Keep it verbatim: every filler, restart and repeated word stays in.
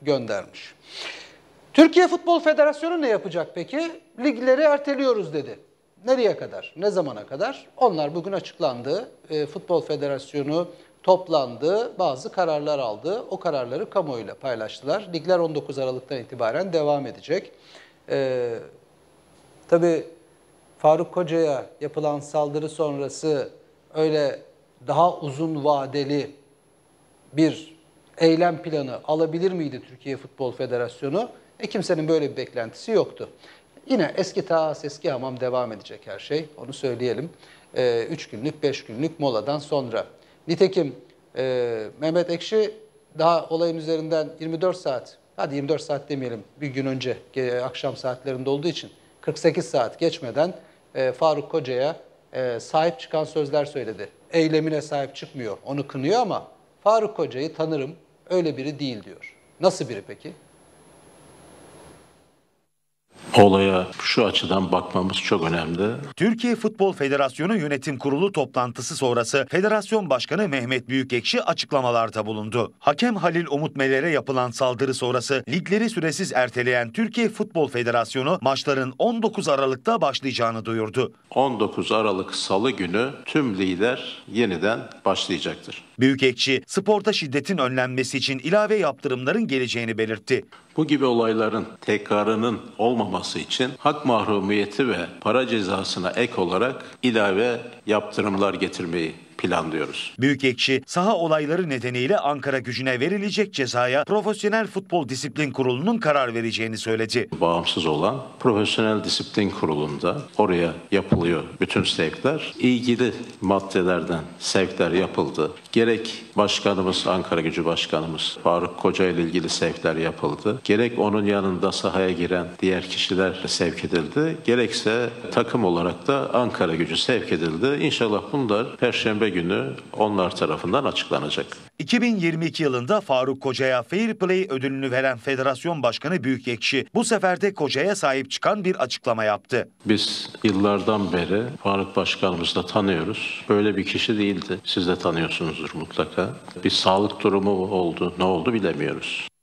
göndermiş. Türkiye Futbol Federasyonu ne yapacak peki? Ligleri erteliyoruz dedi. Nereye kadar? Ne zamana kadar? Onlar bugün açıklandı. E, Futbol Federasyonu toplandı, bazı kararlar aldı. O kararları kamuoyuyla paylaştılar. Ligler on dokuz Aralık'tan itibaren devam edecek. E, tabii Faruk Koca'ya yapılan saldırı sonrası öyle daha uzun vadeli bir eylem planı alabilir miydi Türkiye Futbol Federasyonu? E kimsenin böyle bir beklentisi yoktu. Yine eski tas, eski hamam devam edecek her şey, onu söyleyelim. E, üç günlük, beş günlük moladan sonra. Nitekim e, Mehmet Ekşi daha olayın üzerinden yirmi dört saat, hadi yirmi dört saat demeyelim, bir gün önce e, akşam saatlerinde olduğu için kırk sekiz saat geçmeden e, Faruk Koca'ya e, sahip çıkan sözler söyledi. Eylemine sahip çıkmıyor, onu kınıyor ama Faruk Koca'yı tanırım, öyle biri değil diyor. Nasıl biri peki? Olaya şu açıdan bakmamız çok önemli. Türkiye Futbol Federasyonu Yönetim Kurulu toplantısı sonrası Federasyon Başkanı Mehmet Büyükekşi açıklamalarda bulundu. Hakem Halil Umut Meler'e yapılan saldırı sonrası ligleri süresiz erteleyen Türkiye Futbol Federasyonu maçların on dokuz Aralık'ta başlayacağını duyurdu. on dokuz Aralık Salı günü tüm ligler yeniden başlayacaktır. Büyükekşi, sporda şiddetin önlenmesi için ilave yaptırımların geleceğini belirtti. Bu gibi olayların tekrarının olmaması için hak mahrumiyeti ve para cezasına ek olarak ilave yaptırımlar getirmeyi planlıyoruz. Büyükekşi, saha olayları nedeniyle Ankaragücü'ne verilecek cezaya Profesyonel Futbol Disiplin Kurulu'nun karar vereceğini söyledi. Bağımsız olan Profesyonel Disiplin Kurulu'nda oraya yapılıyor bütün sevkler. İlgili maddelerden sevkler yapıldı. Gerek başkanımız, Ankaragücü Başkanımız Faruk Koca ile ilgili sevkler yapıldı. Gerek onun yanında sahaya giren diğer kişiler sevk edildi. Gerekse takım olarak da Ankaragücü sevk edildi. İnşallah bunlar Perşembe günü onlar tarafından açıklanacak. iki bin yirmi iki yılında Faruk Koca'ya Fair Play ödülünü veren Federasyon Başkanı Büyükekşi bu sefer de Koca'ya sahip çıkan bir açıklama yaptı. Biz yıllardan beri Faruk Başkanımızı da tanıyoruz. Böyle bir kişi değildi. Siz de tanıyorsunuzdur mutlaka. Bir sağlık durumu oldu, ne oldu bilemiyoruz.